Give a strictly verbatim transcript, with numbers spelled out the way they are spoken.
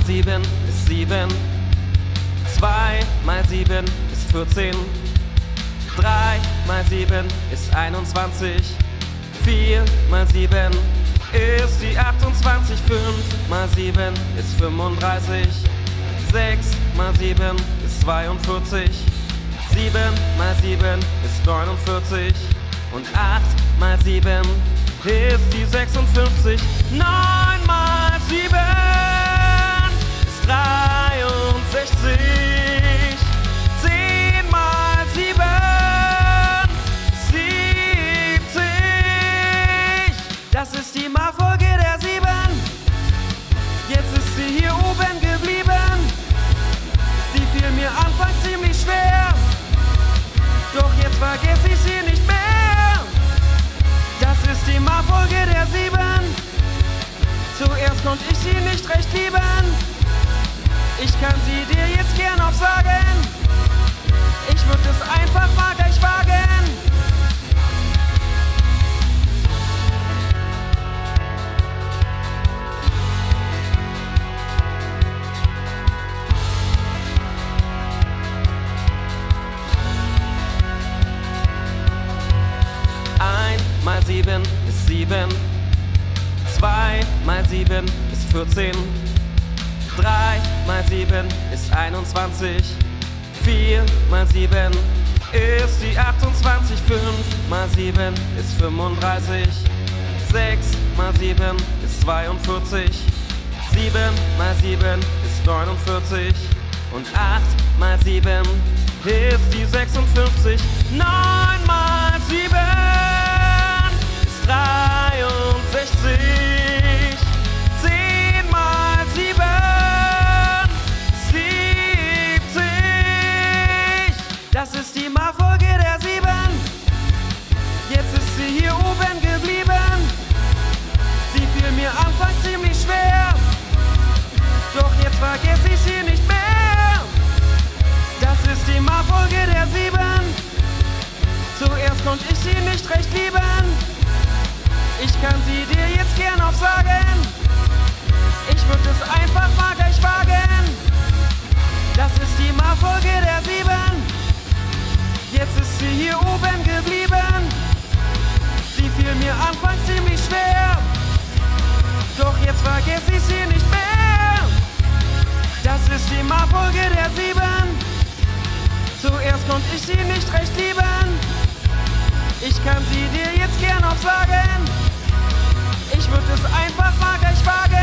sieben ist sieben. zwei mal sieben ist vierzehn. drei mal sieben ist einundzwanzig. vier mal sieben ist die achtundzwanzig. fünf mal sieben ist fünfunddreißig. sechs mal sieben ist zweiundvierzig. sieben mal sieben ist neunundvierzig. Und acht mal sieben ist die sechsundfünfzig. neun mal sieben ist dreiundsechzig. zehn mal sieben ist siebzig. Das ist die Malfolge der sieben. Jetzt ist sie hier oben geblieben. Sie fiel mir anfangs ziemlich schwer, doch jetzt vergesse ich sie nicht mehr. Das ist die Malfolge der sieben. Zuerst konnte ich sie nicht recht lieben. Ich kann sie dir jetzt gern aufsagen. Ich würde es einfach mal gleich wagen. Mal sieben ist sieben. zwei mal sieben ist vierzehn. drei mal sieben ist einundzwanzig. vier mal sieben ist die achtundzwanzig. fünf mal sieben ist fünfunddreißig. sechs mal sieben ist zweiundvierzig. sieben mal sieben ist neunundvierzig. Und acht mal sieben ist die sechsundfünfzig. neun mal sieben dreiundsechzig. zehn mal sieben siebzig. Das ist die Malfolge der sieben. Jetzt ist sie hier oben geblieben. Sie fiel mir anfangs ziemlich schwer, doch jetzt vergesse ich sie nicht mehr. Das ist die Malfolge der sieben. Zuerst konnte ich sie nicht recht lieben. Ich kann sie dir jetzt gern aufsagen. Ich würde es einfach mal gleich wagen. Das ist die Malfolge der sieben. Jetzt ist sie hier oben geblieben. Sie fiel mir anfangs ziemlich schwer, doch jetzt vergesse ich sie nicht mehr. Das ist die Malfolge der sieben. Zuerst konnte ich sie nicht recht lieben. Ich kann sie dir jetzt gern aufsagen. Ich würde es einfach mal gleich wagen.